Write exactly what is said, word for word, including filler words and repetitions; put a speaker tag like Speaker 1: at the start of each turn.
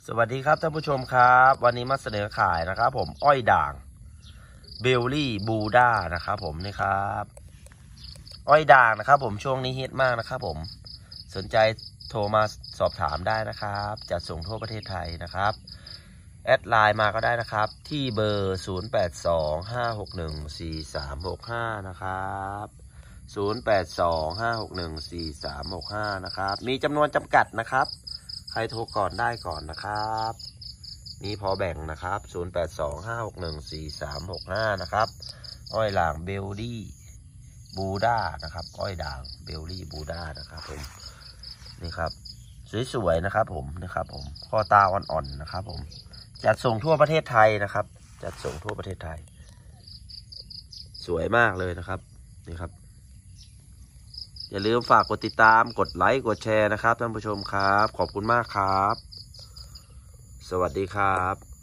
Speaker 1: สวัสดีครับท่านผู้ชมครับวันนี้มาเสนอขายนะครับผมอ้อยด่างเบลลี่บูด้านะครับผมนี่ครับอ้อยด่างนะครับผมช่วงนี้ฮิตมากนะครับผมสนใจโทรมาสอบถามได้นะครับจัดส่งทั่วประเทศไทยนะครับแอดไลน์มาก็ได้นะครับที่เบอร์ศูนย์ แปด สอง ห้า หก หนึ่ง สี่ สาม หก ห้านะครับศูนย์ แปด สอง ห้า หก หนึ่ง สี่ สาม หก ห้านะครับมีจำนวนจำกัดนะครับใครโทรก่อนได้ก่อนนะครับมีพอแบ่งนะครับศูนย์ แปด สอง ห้า หก หนึ่ง สี่ สาม หก ห้านะครับอ้อยด่างเบลลี่บูด้านะครับอ้อยด่างเบลลี่บูด้านะครับผมนี่ครับสวยๆนะครับผมนะครับผมข้อตาอ่อนๆนะครับผมจัดส่งทั่วประเทศไทยนะครับจัดส่งทั่วประเทศไทยสวยมากเลยนะครับนี่ครับอย่าลืมฝากกดติดตามกดไลค์กดแชร์นะครับท่านผู้ชมครับขอบคุณมากครับสวัสดีครับ